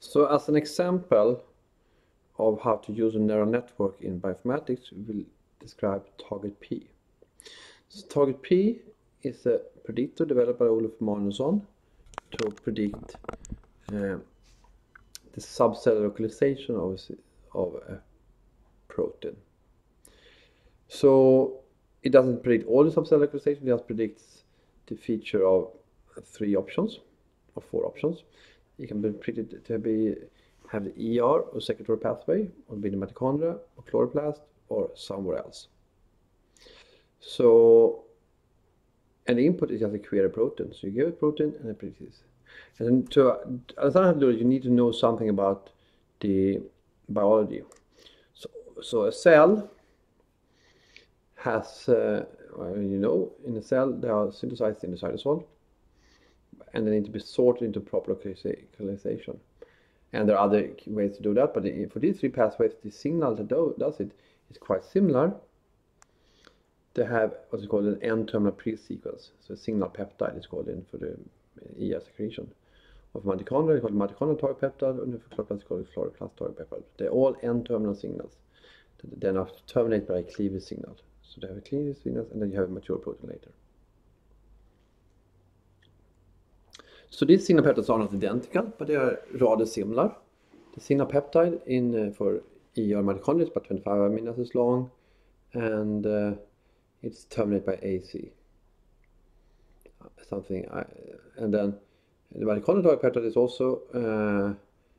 So as an example of how to use a neural network in bioinformatics, we will describe TargetP. So TargetP is a predictor developed by Olof Magnusson to predict the subcellular localization of a protein. So it doesn't predict all the subcellular localization, it just predicts the feature of 3 options or 4 options. It can be predicted to have the ER or secretory pathway, or be the mitochondria or chloroplast or somewhere else. So, and the input is just a query protein. So you give a protein and it predicts this. And to understand how to do it, you need to know something about the biology. So a cell has, in a cell they are synthesized in the cytosol, and they need to be sorted into proper localization. And there are other ways to do that, but for these 3 pathways, the signal that does it is quite similar. They have what's called an N-terminal pre-sequence. So a signal peptide is called in for the ER secretion. Of mitochondria, it's called mitochondrial target peptide, and for chloroplast, it's called chloroplast target peptide. They're all N-terminal signals that then are terminated by a cleavage signal. So they have a cleavage signal, and then you have a mature protein later. So these signal peptides are not identical, but they are rather similar. The signal peptide for ER mitochondria is about 25 amino acids long, and it's terminated by AC. And then the mitochondrial target peptide is also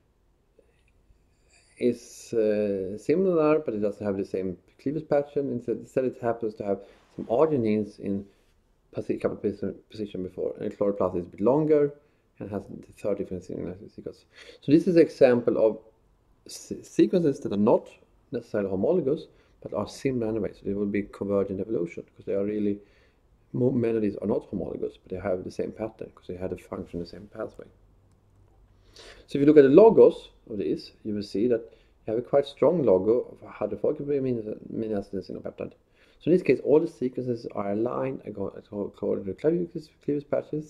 similar, but it doesn't have the same cleavage pattern. Instead, it happens to have some arginines in a couple of position before, and chloroplast is a bit longer and has the 3rd different sequence. So this is an example of sequences that are not necessarily homologous, but are similar anyway. So they will be convergent evolution, because they are really, many of these are not homologous, but they have the same pattern because they had a function in the same pathway. So if you look at the logos of this, you will see that you have a quite strong logo of hydrophobic amino acids in a peptide. So in this case, all the sequences are aligned according to cleavage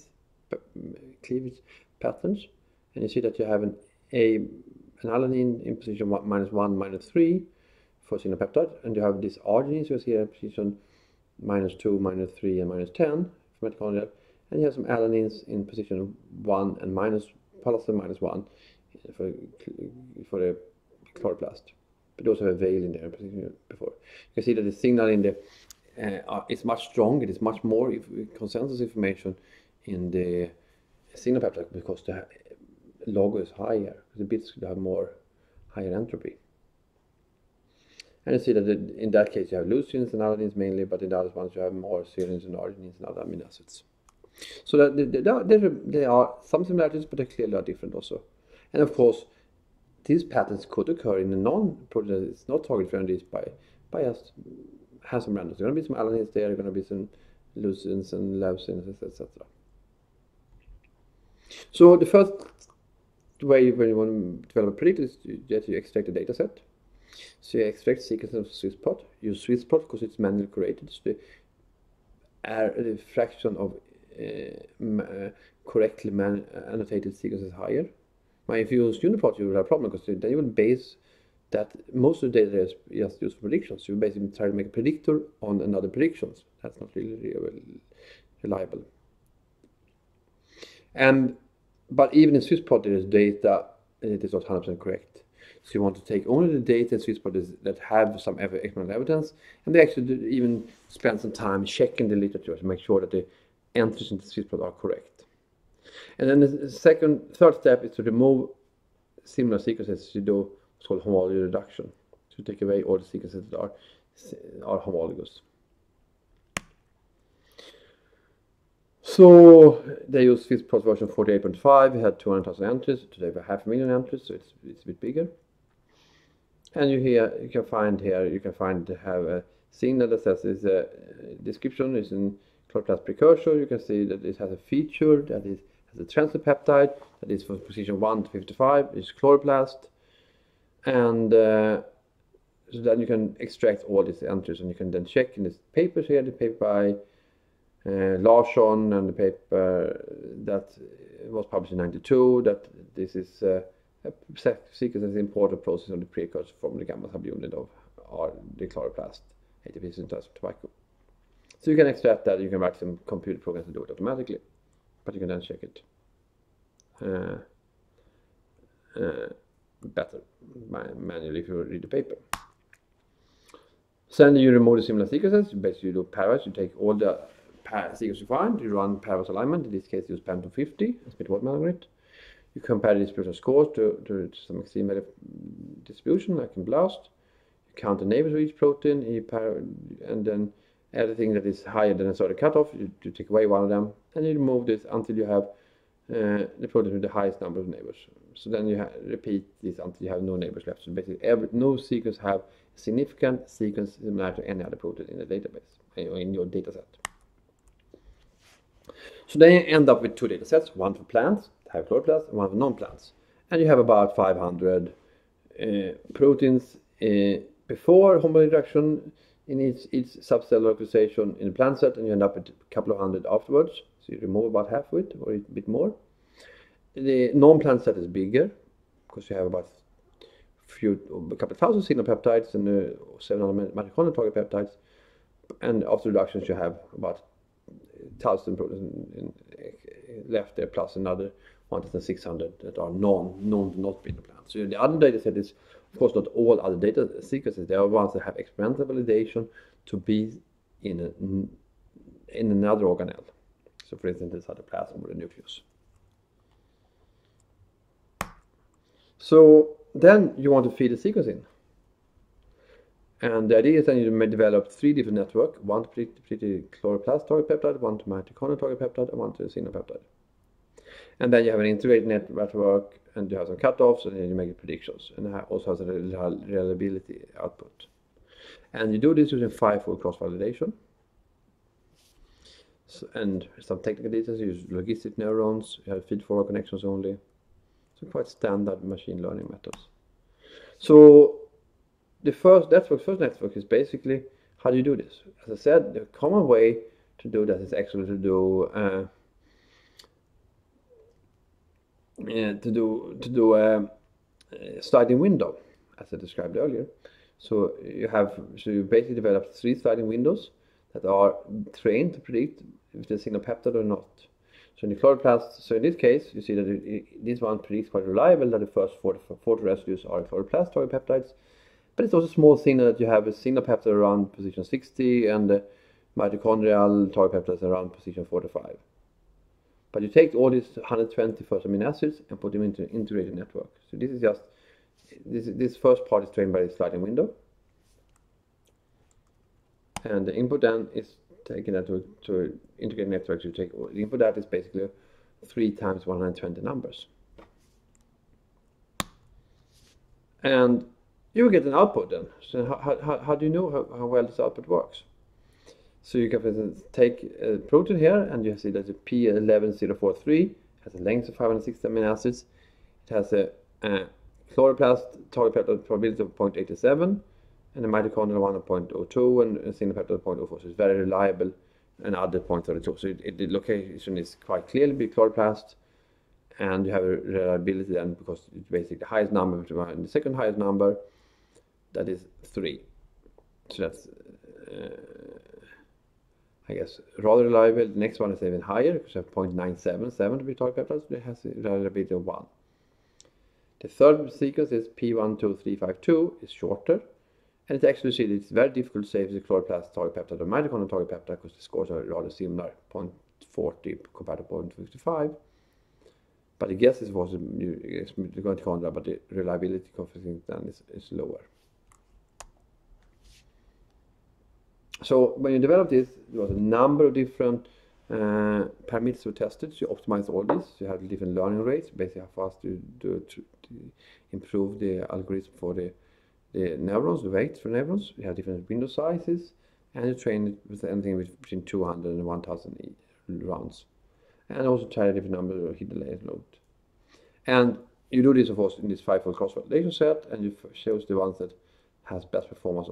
patterns, and you see that you have an alanine in position -1, -3 for single peptide, and you have these arginines you see in position -2, -3, and -10 for mitochondria, and you have some alanines in position 1 and +1 for the chloroplast. But also have a veil in there before. You can see that the signal in the is much stronger. It is much more consensus information in the signal peptide, because the logo is higher. The bits have more higher entropy. And you see that in that case you have leucines and alanines mainly, but in the other ones you have more serines and arginines and other amino acids. So there are some similarities, but they clearly are different also. And of course, these patterns could occur in a non-protein that is not target friendly by just have some randoms. There are going to be some alanines there, there are going to be some leucines and leucines, etc. So the first way when you want to develop a predictor is that you extract a data set. So you extract sequences of SwissProt. Use SwissProt because it's manually created. So the fraction of correctly annotated sequences is higher. Now, if you use Uniprot, you will have a problem, because then you will base that most of the data is just used for predictions. You basically try to make a predictor on another predictions. That's not really reliable. But even in SwissProt, there is data, and it is not 100% correct. So you want to take only the data in SwissProt that have some experimental evidence, and they actually even spend some time checking the literature to make sure that the entries into SwissProt are correct. And then the third step is to remove similar sequences. You do what's called homology reduction. So you take away all the sequences that are homologous. So they use SwissProt version 48.5. It had 200,000 entries. Today we have 500,000 entries, so it's a bit bigger. And you can find have a signal that says is a description is in chloroplast precursor. You can see that it has a feature that has a transfer peptide that is from position 1 to 55. It's chloroplast, and so then you can extract all these entries, and you can then check in these papers here, the paper by Larsson and the paper that was published in '92, that this is sequence is an important process of the precursor from the gamma subunit of the chloroplast ATP synthase of tobacco. So you can extract that, you can write some computer programs to do it automatically, but you can then check it better manually if you read the paper. So then you remove the similar sequences. Basically you do pairwise. You take all the sequences you find, you run pairwise alignment. In this case use PAM 250 as Smith-Waterman algorithm. You compare the distribution scores to some extreme value distribution like in BLAST. You count the neighbors of each protein, and then everything that is higher than a certain cutoff, you take away one of them, and you remove this until you have the protein with the highest number of neighbors. So then you repeat this until you have no neighbors left. So basically no sequence have significant sequence similar to any other protein in the database or in your data set. So then you end up with two data sets, one for plants, have chloroplasts, and one for non-plants. And you have about 500 proteins before hormone introduction in each subcellular localization in the plant set, and you end up with a couple of hundred afterwards. So you remove about half of it, or a bit more. The non-plant set is bigger, because you have about a couple of thousand signal peptides and 700 mitochondrial target peptides. And after reductions, you have about 1,000 proteins left there, plus another 1,600 that are known to not be in the plant. So the other data set is, of course, not all other data sequences. There are ones that have experimental validation to be in another organelle. So, for instance, this cytoplasm or the nucleus. So then you want to feed the sequence in. And the idea is then you may develop three different networks, one to predict the chloroplast target peptide, one to mitochondrial target peptide, and one to the signal peptide. And then you have an integrated network, and you have some cutoffs, and then you make predictions, and it also has a reliability output. And you do this using 5-fold cross-validation. So, and some technical details, you use logistic neurons, you have feed-forward connections only. So quite standard machine learning methods. So the first network is basically, how do you do this? As I said, the common way to do that is actually to do a sliding window, as I described earlier. So you basically develop 3 sliding windows that are trained to predict if the signal peptide or not. So in the chloroplast, so in this case, you see that this one predicts quite reliable that the first 40 residues are chloroplast target peptides. But it's also a small signal that you have a signal peptide around position 60 and the mitochondrial target peptides around position 45. But you take all these 120 first amino acids and put them into an integrated network. So this is just, this first part is trained by the sliding window. And the input then is taken to integrated networks. You take the input that is basically 3 times 120 numbers. And you will get an output then. So how do you know how well this output works? So you can, for instance, take a protein here, and you see that the P11043 has a length of 560 amino acids. It has a chloroplast target peptide probability of 0.87, and a mitochondrial one of 0.02, and a signal peptide of 0.04. So it's very reliable, and other 0.32. So the location is quite clearly be chloroplast, and you have a reliability then because it's basically the highest number, and the second highest number, that is 3. So that's I guess rather reliable. The next one is even higher because you have 0.977 to be target peptides, but it has a reliability of 1. The third sequence is P12352, is shorter, and it actually see that it's very difficult to say if it's a chloroplast target peptide or mitochondrial target peptide because the scores are rather similar, 0.40 compared to 0.55. But the guess is was the mitochondria, but the reliability coefficient then is lower. So when you develop this, there was a number of different parameters were tested. So you optimize all this. You have different learning rates, basically how fast you do to improve the algorithm for the neurons, the weights for neurons. You have different window sizes, and you train it with anything between 200 and 1000 rounds. And also try a different number of hidden layer load. And you do this, of course, in this 5-fold cross-validation set, and you choose the ones that has best performance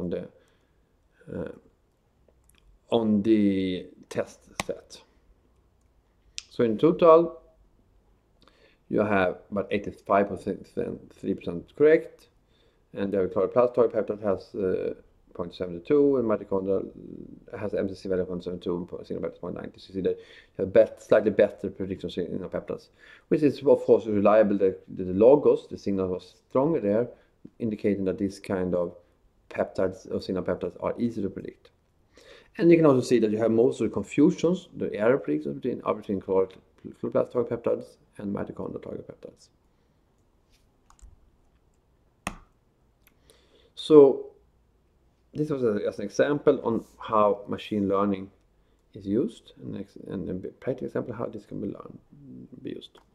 on the test set. So in total, you have about 85% 3% correct, and the chloroplast peptide has 0.72, and mitochondrial has MCC value of 0.72 and signal peptide 0.90. So you see that you have slightly better predictions in peptides, which is of course reliable. The logos, the signal was stronger there, indicating that this kind of peptides or signal peptides are easy to predict. And you can also see that you have most of the confusions, the error predictions between chloroplast target peptides and mitochondrial target peptides. So this was as an example on how machine learning is used, and a practical example how this can be used.